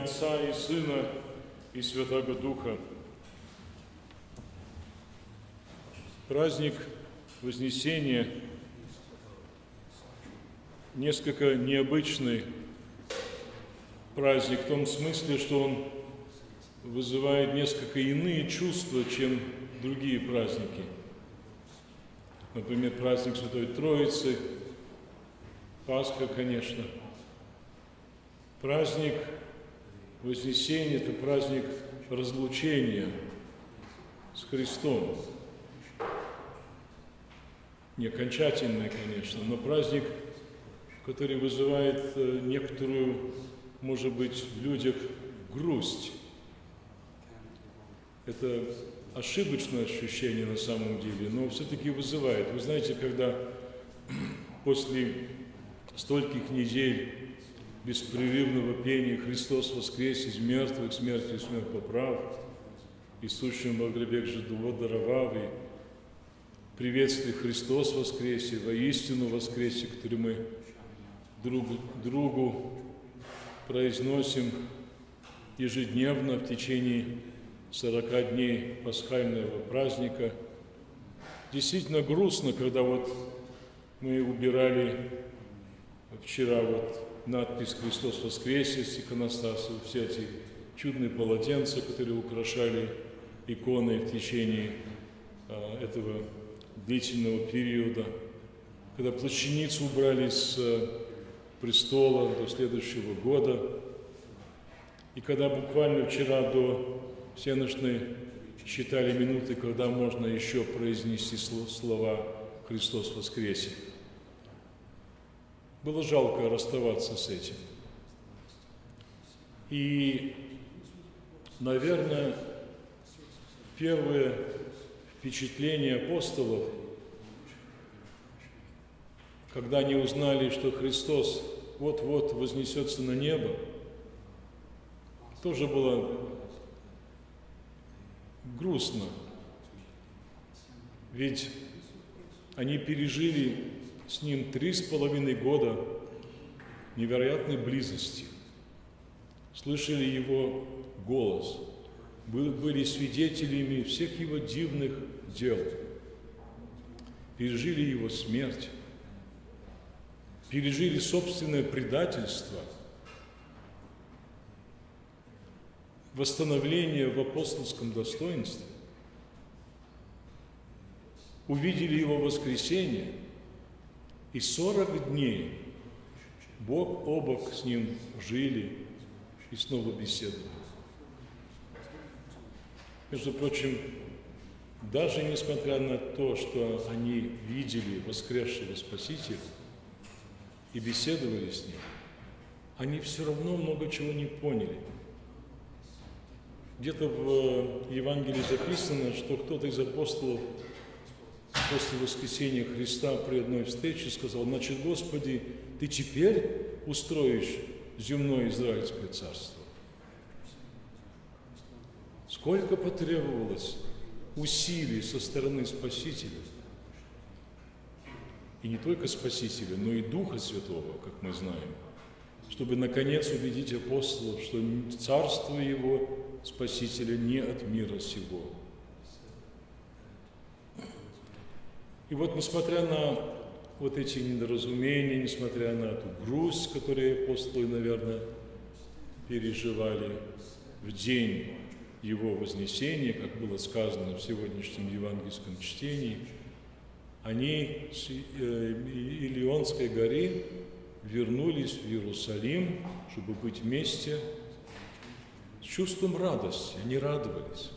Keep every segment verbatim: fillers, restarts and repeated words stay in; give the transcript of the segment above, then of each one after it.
Отца и Сына и Святаго Духа. Праздник Вознесения несколько необычный праздник в том смысле, что он вызывает несколько иные чувства, чем другие праздники. Например, праздник Святой Троицы, Пасха, конечно. Праздник Вознесения – это праздник разлучения с Христом. Не окончательный, конечно, но праздник, который вызывает некоторую, может быть, в людях грусть. Это ошибочное ощущение на самом деле, но все-таки вызывает. Вы знаете, когда после стольких недель беспрерывного пения «Христос воскрес из мертвых, смертью смерть поправ, и сущим во гробе живого даровав», и приветствие «Христос воскресе», «Воистину воскресе», который мы друг другу произносим ежедневно в течение сорока дней пасхального праздника. Действительно грустно, когда вот мы убирали вчера вот надпись «Христос воскресе» с иконостаса, все эти чудные полотенца, которые украшали иконы в течение а, этого длительного периода, когда плащаницу убрали с престола до следующего года, и когда буквально вчера до всеночной считали минуты, когда можно еще произнести слова «Христос воскресе». Было жалко расставаться с этим. И, наверное, первое впечатление апостолов, когда они узнали, что Христос вот-вот вознесется на небо, тоже было грустно. Ведь они пережили с Ним три с половиной года невероятной близости, слышали Его голос, были свидетелями всех Его дивных дел, пережили Его смерть, пережили собственное предательство, восстановление в апостольском достоинстве, увидели Его воскресение, и сорок дней бок о бок с Ним жили и снова беседовали. Между прочим, даже несмотря на то, что они видели воскресшего Спасителя и беседовали с Ним, они все равно много чего не поняли. Где-то в Евангелии записано, что кто-то из апостолов после воскресения Христа при одной встрече сказал: «Значит, Господи, Ты теперь устроишь земное Израильское царство?» Сколько потребовалось усилий со стороны Спасителя, и не только Спасителя, но и Духа Святого, как мы знаем, чтобы наконец убедить апостолов, что царство Его, Спасителя, не от мира сего. И вот, несмотря на вот эти недоразумения, несмотря на эту грусть, которую апостолы, наверное, переживали в день Его вознесения, как было сказано в сегодняшнем евангельском чтении, они с Илионской горы вернулись в Иерусалим, чтобы быть вместе с чувством радости. Они радовались.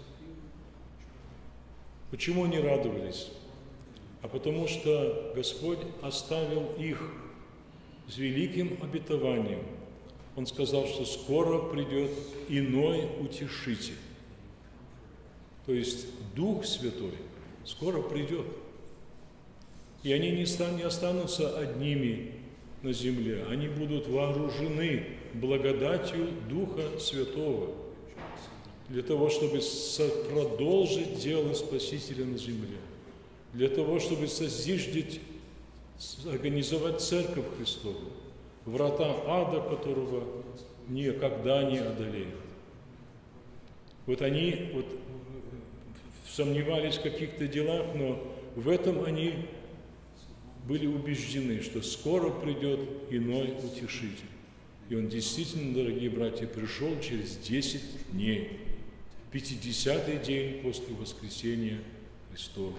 Почему они радовались? А потому что Господь оставил их с великим обетованием. Он сказал, что скоро придет иной утешитель. То есть Дух Святой скоро придет. И они не останутся одними на земле. Они будут вооружены благодатью Духа Святого для того, чтобы продолжить дело Спасителя на земле, для того, чтобы созиждить, организовать Церковь Христову, врата ада, которого никогда не одолеют. Вот они вот сомневались в каких-то делах, но в этом они были убеждены, что скоро придет иной утешитель. И он действительно, дорогие братья, пришел через десять дней, пятидесятый день после воскресения Христова.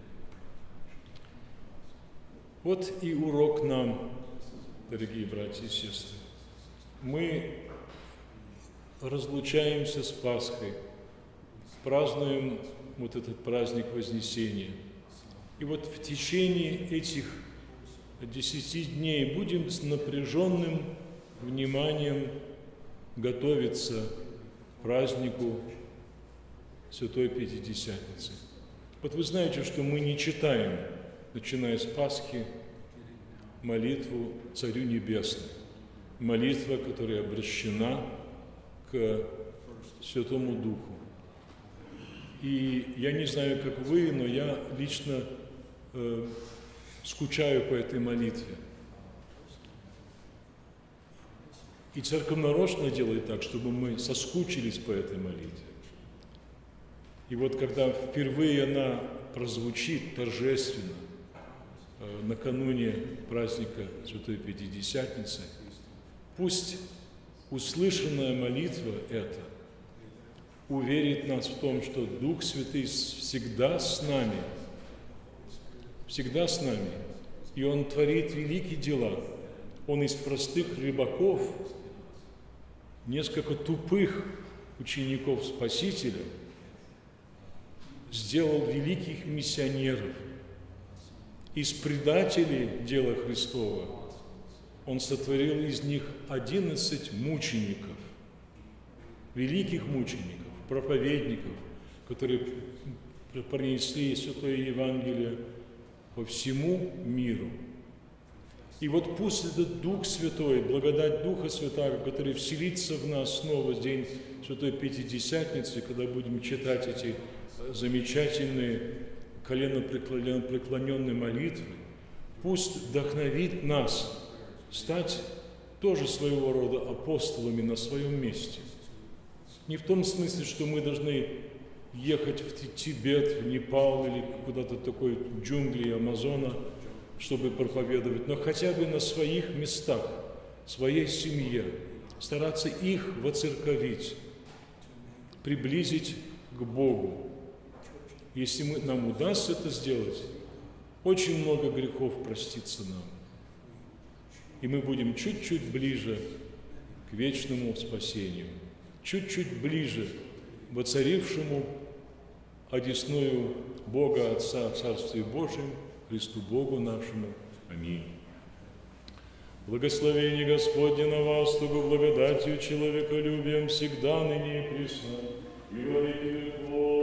Вот и урок нам, дорогие братья и сестры. Мы разлучаемся с Пасхой, празднуем вот этот праздник Вознесения. И вот в течение этих десяти дней будем с напряженным вниманием готовиться к празднику Святой Пятидесятницы. Вот вы знаете, что мы не читаем, начиная с Пасхи, молитву Царю Небесному. Молитва, которая обращена к Святому Духу. И я не знаю, как вы, но я лично э, скучаю по этой молитве. И Церковь нарочно делает так, чтобы мы соскучились по этой молитве. И вот когда впервые она прозвучит торжественно, э, накануне праздника Святой Пятидесятницы, пусть услышанная молитва эта уверит нас в том, что Дух Святый всегда с нами, всегда с нами, и Он творит великие дела. Он из простых рыбаков, несколько тупых учеников Спасителя, сделал великих миссионеров. Из предателей дела Христова Он сотворил из них одиннадцать мучеников, великих мучеников, проповедников, которые принесли Святое Евангелие по всему миру. И вот пусть этот Дух Святой, благодать Духа Святого, который вселится в нас снова в день Святой Пятидесятницы, когда будем читать эти замечательные коленопреклоненные молитвы, пусть вдохновит нас стать тоже своего рода апостолами на своем месте. Не в том смысле, что мы должны ехать в Тибет, в Непал или куда-то такой джунгли Амазона, чтобы проповедовать, но хотя бы на своих местах, в своей семье, стараться их воцерковить, приблизить к Богу. Если мы, нам удастся это сделать, очень много грехов простится нам. И мы будем чуть-чуть ближе к вечному спасению, чуть-чуть ближе воцарившему одесную Бога Отца в Царстве Божьем, Христу Богу нашему. Аминь. Благословение Господне на вас, чтобы благодатью человеколюбием всегда ныне и присно, и во веки веков.